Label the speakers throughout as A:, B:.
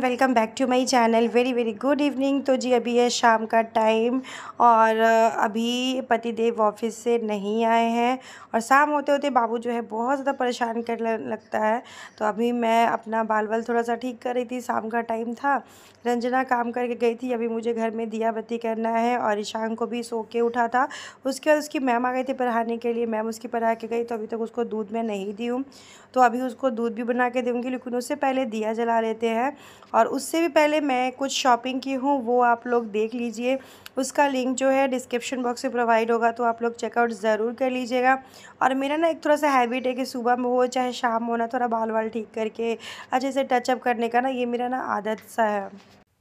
A: Welcome back to my channel. Very very good evening. तो जी अभी है शाम का टाइम और अभी पतिदेव ऑफिस से नहीं आए हैं और शाम होते होते बाबू जो है बहुत ज़्यादा परेशान करने लगता है। तो अभी मैं अपना बाल वाल थोड़ा सा ठीक कर रही थी, शाम का टाइम था। रंजना काम करके गई थी, अभी मुझे घर में दिया बत्ती करना है और ईशान को भी सो के उठा था। उसके बाद उसकी मैम आ गई थी पढ़ाने के लिए, मैम उसकी पढ़ा के गई तो अभी तक उसको दूध मैं नहीं दी हूँ। तो अभी उसको दूध भी बना के दूँगी, लेकिन उससे पहले दिया जला लेते हैं। और उससे भी पहले मैं कुछ शॉपिंग की हूँ, वो आप लोग देख लीजिए। उसका लिंक जो है डिस्क्रिप्शन बॉक्स में प्रोवाइड होगा, तो आप लोग चेकआउट ज़रूर कर लीजिएगा। और मेरा ना एक थोड़ा सा हैबिट है कि सुबह में हो चाहे शाम हो ना, थोड़ा बाल वाल ठीक करके अच्छे से टचअप करने का ना, ये मेरा ना आदत सा है।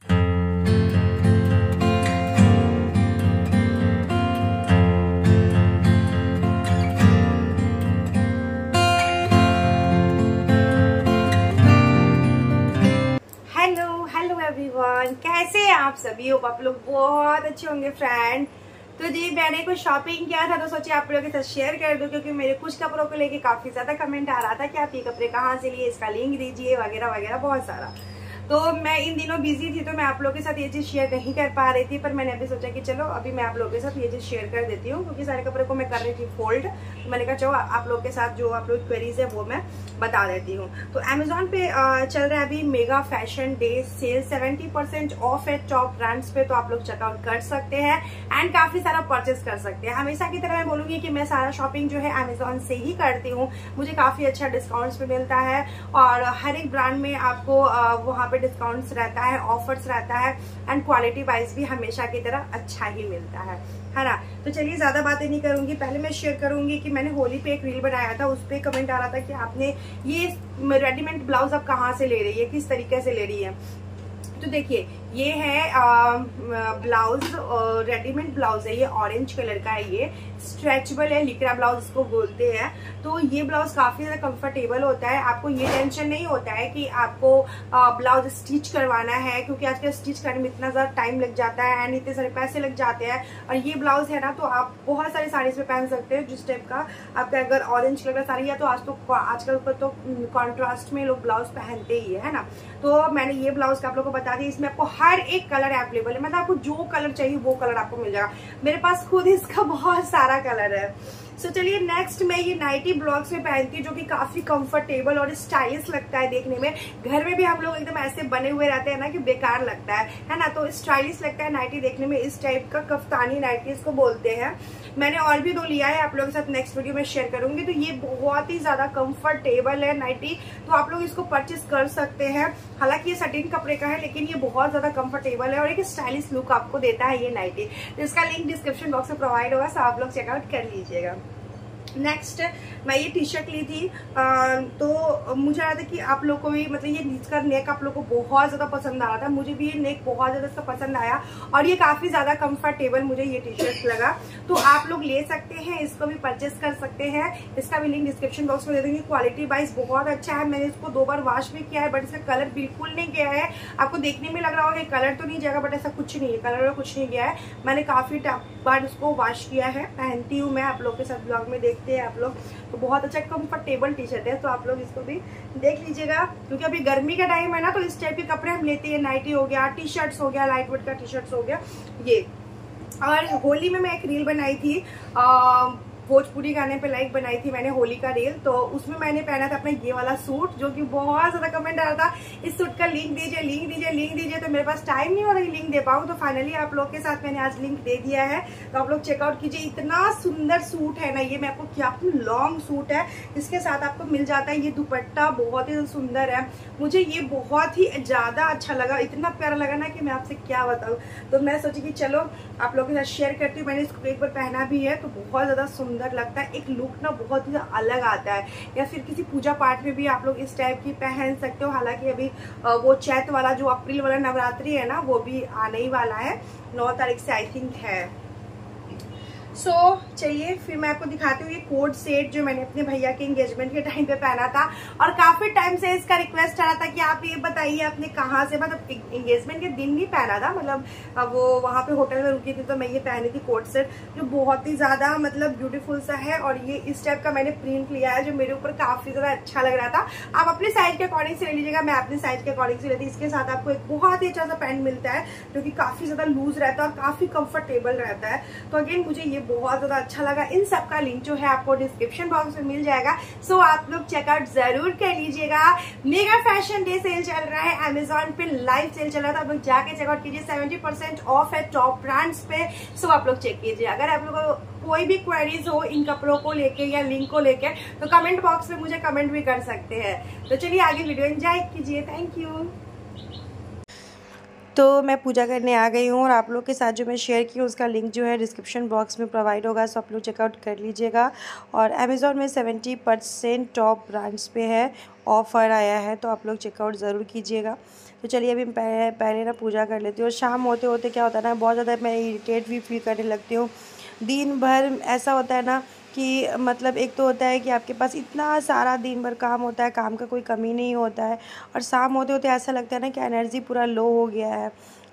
A: हेलो एवरीवन, कैसे हैं आप सभी? होप आप लोग बहुत अच्छे होंगे फ्रेंड। तो जी मैंने कुछ शॉपिंग किया था तो सोचिए आप लोगों के साथ शेयर कर दूं, क्योंकि मेरे कुछ कपड़ों को लेके काफी ज्यादा कमेंट आ रहा था कि आप ये कपड़े कहाँ से लिए, इसका लिंक दीजिए वगैरह वगैरह बहुत सारा। तो मैं इन दिनों बिजी थी तो मैं आप लोगों के साथ ये चीज़ शेयर नहीं कर पा रही थी, पर मैंने अभी सोचा कि चलो अभी मैं आप लोगों के साथ ये चीज़ शेयर कर देती हूँ, क्योंकि सारे कपड़े को मैं कर रही थी फोल्ड। तो मैंने कहा चलो आप लोग के साथ जो आप लोग क्वेरीज है वो मैं बता देती हूँ। तो अमेजोन पे चल रहा है अभी mega fashion day sale, 70% off है टॉप ब्रांड्स पे, तो आप लोग चेकआउट कर सकते हैं एंड काफी सारा परचेस कर सकते हैं। हमेशा की तरह मैं बोलूंगी कि मैं सारा शॉपिंग जो है अमेजोन से ही करती हूँ, मुझे काफी अच्छा डिस्काउंट्स पे मिलता है और हर एक ब्रांड में आपको वहाँ पे डिस्काउंट्स रहता है, ऑफर्स रहता है एंड क्वालिटी वाइज भी हमेशा की तरह अच्छा ही मिलता है ना। तो चलिए ज्यादा बातें नहीं करूंगी, पहले मैं शेयर करूंगी कि मैंने होली पे एक रील बनाया था, उस पे कमेंट आ रहा था कि आपने ये रेडीमेड ब्लाउज आप कहाँ से ले रही है, किस तरीके से ले रही है। तो देखिए ये है ब्लाउज, रेडीमेड ब्लाउज है, ये ऑरेंज कलर का है, ये स्ट्रेचेबल है, लिक्रा ब्लाउज इसको बोलते हैं। तो ये ब्लाउज काफी ज्यादा कंफर्टेबल होता है, आपको ये टेंशन नहीं होता है कि आपको ब्लाउज स्टिच करवाना है, क्योंकि आजकल स्टिच करने में इतना ज्यादा टाइम लग जाता है एंड इतने सारे पैसे लग जाते हैं। और ये ब्लाउज है ना, तो आप बहुत सारी साड़ीज में पहन सकते हैं जिस टाइप का आपका अगर ऑरेंज कलर का साड़ी है, तो आजकल तो कॉन्ट्रास्ट में लोग ब्लाउज पहनते ही है ना। तो मैंने ये ब्लाउज का आप लोगों को बता दिया, इसमें आपको हर एक कलर अवेलेबल है, मतलब आपको जो कलर चाहिए वो कलर आपको मिल जाएगा। मेरे पास खुद इसका बहुत सारा कलर है। सो चलिए नेक्स्ट मैं ये नाइटी ब्लॉक्स में पहनती हूँ, जो कि काफी कंफर्टेबल और स्टाइलिश लगता है देखने में। घर में भी हम लोग एकदम ऐसे बने हुए रहते हैं ना कि बेकार लगता है ना, तो स्टाइलिश लगता है नाइटी देखने में। इस टाइप का कफ्तानी नाइटी इसको बोलते हैं। मैंने और भी 2 लिया है, आप लोगों के साथ नेक्स्ट वीडियो में शेयर करूंगी। तो ये बहुत ही ज्यादा कंफर्टेबल है नाइटी, तो आप लोग इसको परचेस कर सकते हैं। हालांकि ये सटीन कपड़े का है, लेकिन ये बहुत ज्यादा कंफर्टेबल है और एक स्टाइलिश लुक आपको देता है ये नाइटी। तो इसका लिंक डिस्क्रिप्शन बॉक्स में प्रोवाइड होगा, सो आप लोग चेकआउट कर लीजिएगा। नेक्स्ट मैं ये टी शर्ट ली थी, तो मुझे आ रहा था कि आप लोग को भी मतलब ये इसका नेक आप लोग को बहुत ज्यादा पसंद आ रहा था, मुझे भी ये नेक बहुत ज्यादा इसका पसंद आया और ये काफी ज्यादा कंफर्टेबल मुझे ये टी शर्ट लगा। तो आप लोग ले सकते हैं, इसको भी परचेस कर सकते हैं। इसका भी लिंक डिस्क्रिप्शन बॉक्स में दे देंगे। क्वालिटी वाइज बहुत अच्छा है, मैंने इसको 2 बार वॉश भी किया है, बट इसका कलर बिल्कुल नहीं गया है। आपको देखने में लग रहा होगा कलर तो नहीं जाएगा, बट ऐसा कुछ नहीं है, कलर कुछ नहीं गया है। मैंने काफी बार इसको वॉश किया है, पहनती हूँ मैं, आप लोग के साथ ब्लॉग में देखते हैं आप लोग। तो बहुत अच्छा कंफर्टेबल टी शर्ट है, तो आप लोग इसको भी देख लीजिएगा, क्योंकि अभी गर्मी का टाइम है ना, तो इस टाइप के कपड़े हम लेते हैं। नाइटी हो गया, टी शर्ट्स हो गया, लाइट वेट का टी शर्ट्स हो गया ये। और होली में मैं एक रील बनाई थी, भोजपुरी गाने पे लाइक बनाई थी मैंने होली का रील, तो उसमें मैंने पहना था अपना ये वाला सूट, जो कि बहुत ज्यादा कमेंट आ रहा था इस सूट का लिंक दीजिए, लिंक दीजिए, लिंक दीजिए। तो मेरे पास टाइम नहीं हो रहा लिंक दे पाऊँ, तो फाइनली आप लोग के साथ मैंने आज लिंक दे दिया है, तो आप लोग चेकआउट कीजिए। इतना सुंदर सूट है ना ये, मैं आपको क्या लॉन्ग सूट है, इसके साथ आपको मिल जाता है ये दुपट्टा, बहुत ही सुंदर है। मुझे ये बहुत ही ज्यादा अच्छा लगा, इतना प्यारा लगा ना कि मैं आपसे क्या बताऊँ। तो मैं सोची कि चलो आप लोगों के साथ शेयर करती हूँ। मैंने इसको एक बार पहना भी है, तो बहुत ज्यादा सुंदर लगता है, एक लुक ना बहुत ही अलग आता है। या फिर किसी पूजा पाठ में भी आप लोग इस टाइप की पहन सकते हो। हालांकि अभी वो चैत वाला जो अप्रैल वाला नवरात्रि है ना, वो भी आने ही वाला है, 9 तारीख से आई थिंक है। सो चलिए फिर मैं आपको दिखाती हूँ ये कोट सेट जो मैंने अपने भैया के एंगेजमेंट के टाइम पे पहना था, और काफी टाइम से इसका रिक्वेस्ट आ रहा था कि आप ये बताइए आपने कहाँ से, मतलब एंगेजमेंट के दिन भी पहना था, मतलब वो वहां पे होटल में रुकी थी तो मैं ये पहनी थी कोट सेट, जो बहुत ही ज्यादा मतलब ब्यूटीफुल सा है। और ये इस टाइप का मैंने प्रिंट लिया है जो मेरे ऊपर काफी ज्यादा अच्छा लग रहा था। आप अपने साइज के अकॉर्डिंग से ले लीजिएगा, मैं अपने साइज के अकॉर्डिंग से लेती। इसके साथ आपको एक बहुत ही अच्छा सा पैंट मिलता है जो कि काफी ज्यादा लूज रहता है और काफी कंफर्टेबल रहता है। तो अगेन मुझे ये बहुत ज्यादा अच्छा लगा। इन सब का लिंक जो है आपको डिस्क्रिप्शन बॉक्स में मिल जाएगा, सो आप लोग चेकआउट जरूर कर लीजिएगा। मेगा फैशन डे सेल चल रहा है, अमेजोन पे लाइव सेल चल रहा था, आप लोग जाके चेकआउट कीजिए। 70% ऑफ है टॉप ब्रांड्स पे, सो आप लोग चेक कीजिए। अगर आप लोगों को कोई भी क्वेरीज हो इन कपड़ों को लेके या लिंक को लेके तो कमेंट बॉक्स में मुझे कमेंट भी कर सकते हैं। तो चलिए आगे वीडियो एंजॉय कीजिए। Thank you. तो मैं पूजा करने आ गई हूँ और आप लोग के साथ जो मैं शेयर की हूँ उसका लिंक जो है डिस्क्रिप्शन बॉक्स में प्रोवाइड होगा, सो आप लोग चेकआउट कर लीजिएगा। और अमेज़ॉन में 70% टॉप ब्रांड्स पे है, ऑफ़र आया है, तो आप लोग चेकआउट ज़रूर कीजिएगा। तो चलिए अभी पहले ना पूजा कर लेती हूँ। शाम होते होते क्या होता है ना, बहुत ज़्यादा मैं इरिटेट भी फील करने लगती हूँ। दिन भर ऐसा होता है ना कि मतलब एक तो होता है कि आपके पास इतना सारा दिन भर काम होता है, काम का कोई कमी नहीं होता है, और शाम होते होते ऐसा लगता है ना कि एनर्जी पूरा लो हो गया है।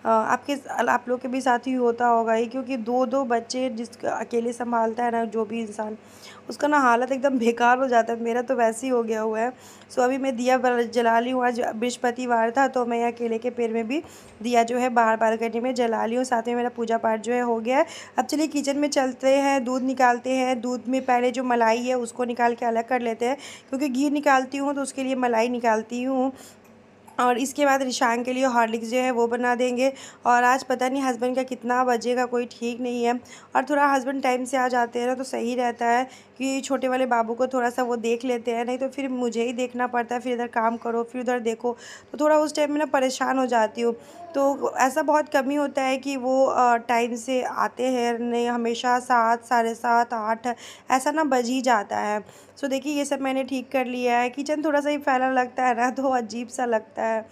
A: आप लोग के भी साथ ही होता होगा ही, क्योंकि दो दो बच्चे जिस अकेले संभालता है ना जो भी इंसान, उसका ना हालत एकदम बेकार हो जाता है। मेरा तो वैसे ही हो गया हुआ है। सो अभी मैं दिया जला ली हूँ। आज बृहस्पतिवार था तो मैं अकेले के पेड़ में भी दिया जो है बाहर बालकनी में जला ली हूँ। साथ में मेरा पूजा पाठ जो है हो गया है। अब चलिए किचन में चलते हैं, दूध निकालते हैं। दूध में पहले जो मलाई है उसको निकाल के अलग कर लेते हैं, क्योंकि घी निकालती हूँ तो उसके लिए मलाई निकालती हूँ। और इसके बाद रिशांग के लिए हॉर्लिक्स जो है वो बना देंगे। और आज पता नहीं हस्बैंड का कितना बजेगा, कोई ठीक नहीं है। और थोड़ा हस्बैंड टाइम से आ जाते हैं ना तो सही रहता है कि छोटे वाले बाबू को थोड़ा सा वो देख लेते हैं, नहीं तो फिर मुझे ही देखना पड़ता है, फिर इधर काम करो फिर उधर देखो, तो थोड़ा उस टाइम में ना परेशान हो जाती हूँ। तो ऐसा बहुत कमी होता है कि वो टाइम से आते हैं, नहीं हमेशा 7, साढ़े 7, 8 ऐसा ना बज ही जाता है। सो देखिए ये सब मैंने ठीक कर लिया है। किचन थोड़ा सा ही फैला लगता है ना तो अजीब सा लगता है।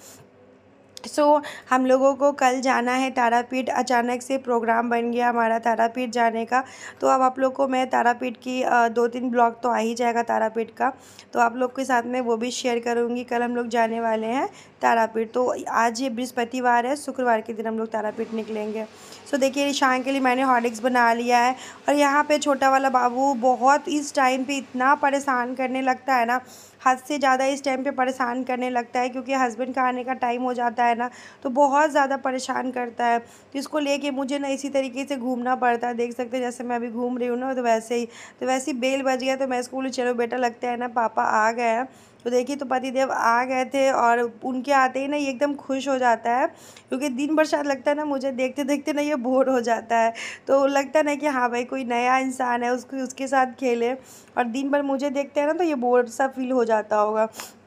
A: हम लोगों को कल जाना है तारापीठ। अचानक से प्रोग्राम बन गया हमारा तारापीठ जाने का। तो अब आप लोग को मैं तारापीठ की 2-3 ब्लॉग तो आ ही जाएगा तारापीठ का, तो आप लोग के साथ में वो भी शेयर करूँगी। कल हम लोग जाने वाले हैं तारापीठ। तो आज ये बृहस्पतिवार है, शुक्रवार के दिन हम लोग तारापीठ निकलेंगे। देखिए ईशान के लिए मैंने हॉर्लिक्स बना लिया है। और यहाँ पे छोटा वाला बाबू बहुत इस टाइम पे इतना परेशान करने लगता है ना, हद से ज़्यादा इस टाइम पे परेशान करने लगता है, क्योंकि हस्बैंड का आने का टाइम हो जाता है ना तो बहुत ज़्यादा परेशान करता है। तो इसको लेके मुझे ना इसी तरीके से घूमना पड़ता है। देख सकते हैं जैसे मैं अभी घूम रही हूँ ना, तो वैसे ही बेल बज गया तो मैं स्कूल चलो बेटा, लगता है ना पापा आ गए हैं। तो देखिए तो पतिदेव आ गए थे और उनके आते ही ना ये एकदम खुश हो जाता है, क्योंकि दिन भर शायद लगता है ना मुझे देखते देखते ना ये बोर हो जाता है। तो लगता है ना कि हाँ भाई कोई नया इंसान है, उसके साथ खेले, और दिन भर मुझे देखते हैं ना तो ये बोर सा फील हो जाता होगा।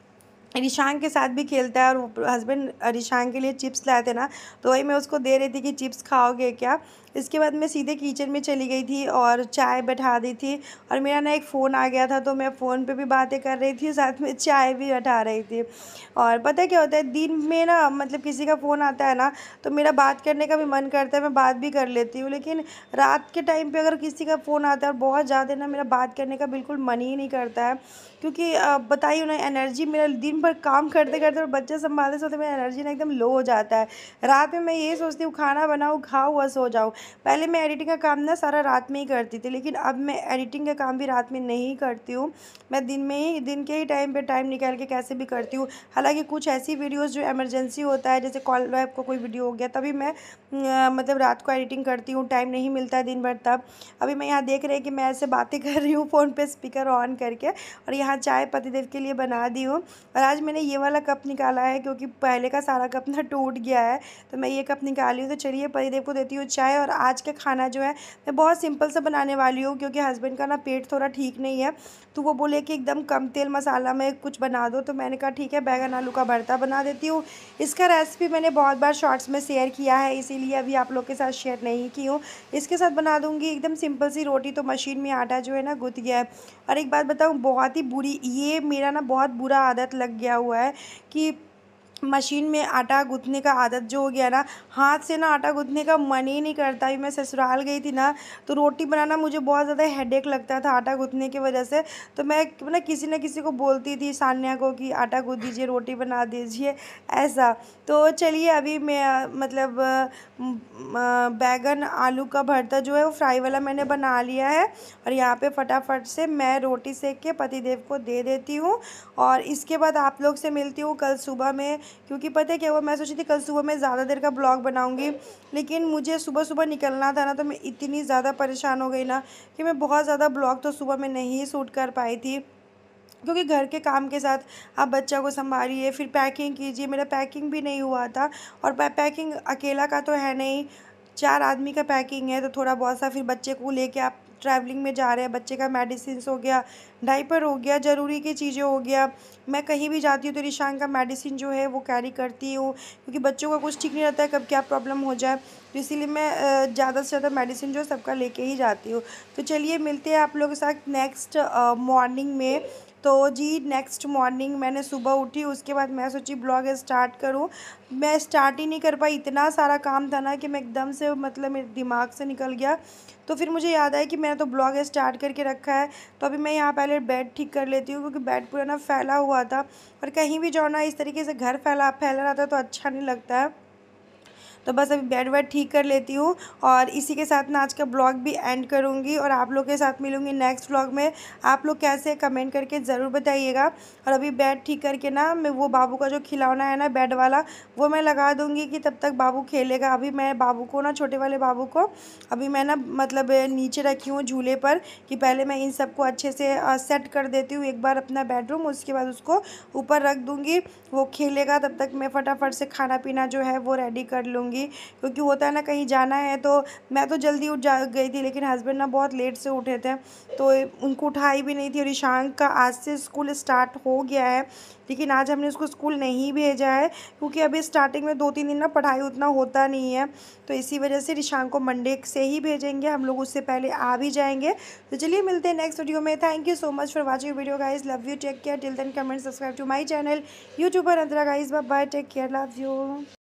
A: रिशांग के साथ भी खेलता है। और हस्बैंड रिशांग के लिए चिप्स लाए थे ना, तो वही मैं उसको दे रही थी कि चिप्स खाओगे क्या। इसके बाद मैं सीधे किचन में चली गई थी और चाय बैठा दी थी। और मेरा ना एक फ़ोन आ गया था तो मैं फ़ोन पे भी बातें कर रही थी, साथ में चाय भी बैठा रही थी। और पता है क्या होता है, दिन में ना मतलब किसी का फ़ोन आता है ना तो मेरा बात करने का भी मन करता है, मैं बात भी कर लेती हूँ। लेकिन रात के टाइम पे अगर किसी का फ़ोन आता है और बहुत ज़्यादा ना, मेरा बात करने का बिल्कुल मन ही नहीं करता है। क्योंकि बताइए ना, एनर्जी मेरा दिन भर काम करते करते और बच्चे संभालते सोते मेरा एनर्जी ना एकदम लो हो जाता है। रात में मैं ये सोचती हूँ खाना बनाऊँ, खाऊँ और सो जाऊँ। पहले मैं एडिटिंग का काम ना सारा रात में ही करती थी, लेकिन अब मैं एडिटिंग का काम भी रात में नहीं करती हूँ। मैं दिन के ही टाइम पे टाइम निकाल के कैसे भी करती हूँ। हालांकि कुछ ऐसी वीडियोज़ जो इमरजेंसी होता है, जैसे कॉल वैब को कोई वीडियो हो गया, तभी मैं मतलब रात को एडिटिंग करती हूँ, टाइम नहीं मिलता है दिन भर तब। अभी मैं यहाँ देख रही कि मैं ऐसे बातें कर रही हूँ फ़ोन पे स्पीकर ऑन करके, और यहाँ चाय पतिदेव के लिए बना दी हूँ। और आज मैंने ये वाला कप निकाला है क्योंकि पहले का सारा कप ना टूट गया है, तो मैं ये कप निकाली हूँ। तो चलिए पतिदेव को देती हूँ चाय। और आज का खाना जो है मैं बहुत सिंपल सा बनाने वाली हूँ, क्योंकि हस्बैंड का ना पेट थोड़ा ठीक नहीं है, तो वो बोले कि एकदम कम तेल मसाला में कुछ बना दो। तो मैंने कहा ठीक है, बैगन आलू का भरता बना देती हूँ। इसका रेसिपी मैंने बहुत बार शॉर्ट्स में शेयर किया है, इसीलिए अभी आप लोग के साथ शेयर नहीं की हूँ। इसके साथ बना दूँगी एकदम सिंपल सी रोटी। तो मशीन में आटा जो है ना गुथ गया है। और एक बात बताऊँ, बहुत ही बुरी ये मेरा ना बहुत बुरा आदत लग गया हुआ है कि मशीन में आटा गूँथने का आदत जो हो गया ना, हाथ से ना आटा गूँथने का मन ही नहीं करता। अभी मैं ससुराल गई थी ना, तो रोटी बनाना मुझे बहुत ज़्यादा हेडेक लगता था आटा गूँथने की वजह से। तो मैं ना किसी को बोलती थी, सान्या को, कि आटा गूँथ दीजिए, रोटी बना दीजिए, ऐसा। तो चलिए अभी मैं मतलब बैगन आलू का भरता जो है वो फ्राई वाला मैंने बना लिया है, और यहाँ पे फटाफट से मैं रोटी सेक के पतिदेव को दे देती हूँ। और इसके बाद आप लोग से मिलती हूँ कल सुबह में, क्योंकि पता है क्या हुआ, मैं सोची थी कल सुबह मैं ज़्यादा देर का ब्लॉग बनाऊंगी, लेकिन मुझे सुबह सुबह निकलना था ना, तो मैं इतनी ज़्यादा परेशान हो गई ना कि मैं बहुत ज़्यादा ब्लॉग तो सुबह में नहीं शूट कर पाई थी। क्योंकि घर के काम के साथ आप बच्चा को संभालिए, फिर पैकिंग कीजिए, मेरा पैकिंग भी नहीं हुआ था। और पैकिंग अकेला का तो है नहीं, 4 आदमी का पैकिंग है, तो थोड़ा बहुत सा, फिर बच्चे को लेके आप ट्रैवलिंग में जा रहे हैं, बच्चे का मेडिसिन हो गया, डाइपर हो गया, ज़रूरी की चीज़ें हो गया। मैं कहीं भी जाती हूँ तो रिशांग का मेडिसिन जो है वो कैरी करती हूँ, क्योंकि बच्चों का कुछ ठीक नहीं रहता है, कब क्या प्रॉब्लम हो जाए। तो इसीलिए मैं ज़्यादा से ज़्यादा मेडिसिन जो है सबका लेके ही जाती हूँ। तो चलिए मिलते हैं आप लोगों के साथ नेक्स्ट मॉर्निंग में। तो जी नेक्स्ट मॉर्निंग मैंने सुबह उठी, उसके बाद मैं सोची ब्लॉग स्टार्ट करूं। मैं स्टार्ट ही नहीं कर पाई, इतना सारा काम था ना कि मैं एकदम से मतलब मेरे दिमाग से निकल गया। तो फिर मुझे याद आया कि मैंने तो ब्लॉग स्टार्ट करके रखा है, तो अभी मैं यहाँ पहले बेड ठीक कर लेती हूँ, क्योंकि बेड पूरा ना फैला हुआ था, और कहीं भी जाओ ना इस तरीके से घर फैला फैला रहता है तो अच्छा नहीं लगता है। तो बस अभी बेड वेड ठीक कर लेती हूँ, और इसी के साथ ना आज का ब्लॉग भी एंड करूँगी, और आप लोग के साथ मिलूँगी नेक्स्ट ब्लॉग में। आप लोग कैसे कमेंट करके ज़रूर बताइएगा। और अभी बेड ठीक करके ना मैं वो बाबू का जो खिलौना है ना बेड वाला, वो मैं लगा दूँगी कि तब तक बाबू खेलेगा। अभी मैं बाबू को ना, छोटे वाले बाबू को अभी मैं ना मतलब नीचे रखी हूँ झूले पर, कि पहले मैं इन सबको अच्छे से सेट कर देती हूँ एक बार अपना बेडरूम, उसके बाद उसको ऊपर रख दूँगी, वो खेलेगा। तब तक मैं फटाफट से खाना पीना जो है वो रेडी कर लूँगी, क्योंकि होता है ना कहीं जाना है। तो मैं तो जल्दी उठ जा गई थी, लेकिन हस्बैंड ना बहुत लेट से उठे थे, तो उनको उठाई भी नहीं थी। और ईशान का आज से स्कूल स्टार्ट हो गया है, लेकिन आज हमने उसको स्कूल नहीं भेजा है, क्योंकि अभी स्टार्टिंग में 2-3 दिन ना पढ़ाई उतना होता नहीं है, तो इसी वजह से ईशान को मंडे से ही भेजेंगे हम लोग, उससे पहले आ भी जाएंगे। तो चलिए मिलते हैं नेक्स्ट वीडियो में। Thank you so much for watching video guys, love you, take care, till then comment, subscribe to my channel YouTuber Antara guys, bye bye, take care, love you.